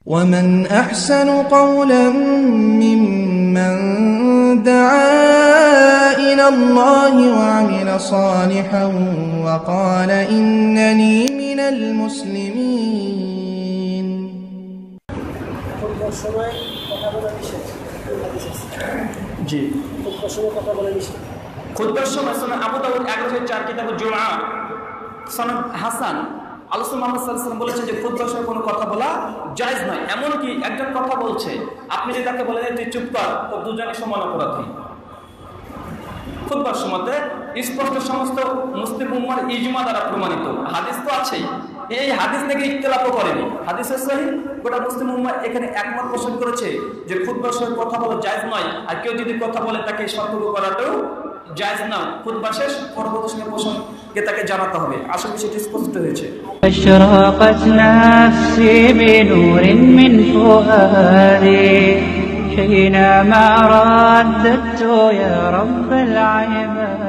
ومن أحسن قولا ممن دعا إلى الله وعمل صالحا وقال إنني من المسلمين. জি খুতবার সময় সনদ আবু দাউদ 1104 কিতাব জুমআ সনদ হাসান আল্লাহ মুহাম্মদ সাল্লাল্লাহু আলাইহি ওয়াসাল্লাম বলেছেন যে খুতবার সময় কোনো কথা বলা জায়েজ নয়। এমন কি একজন কথা বলছে, আপনি যদি তাকে বলেন তুই চুপ কর, তো দুজনে সমান অপরাধী। খুতবার সময়তে স্পষ্ট সমস্ত মুসলিম উম্মার ইজমা দ্বারা প্রমাণিত, হাদিস তো আছেই, এই হাদিস থেকে ইখতিলাফও করেনি, হাদিসের সহিহ গোটা মুসলিম উম্মাহ এখানে একমত পোষণ করেছে যে খুতবার সময় কথা বলা জায়েজ নয়। আর কেউ যদি কথা বলে তাকে সতর্ক করাটাও জায়েজ না। খুতবা শেষ, পরবর্তী সময় পোষণকে তাকে জানাতে হবে। আসলে বিষয়টি স্পষ্ট হয়েছে। أشرقت نفسي بنور من فؤادي حينما رددت يا رب العباد.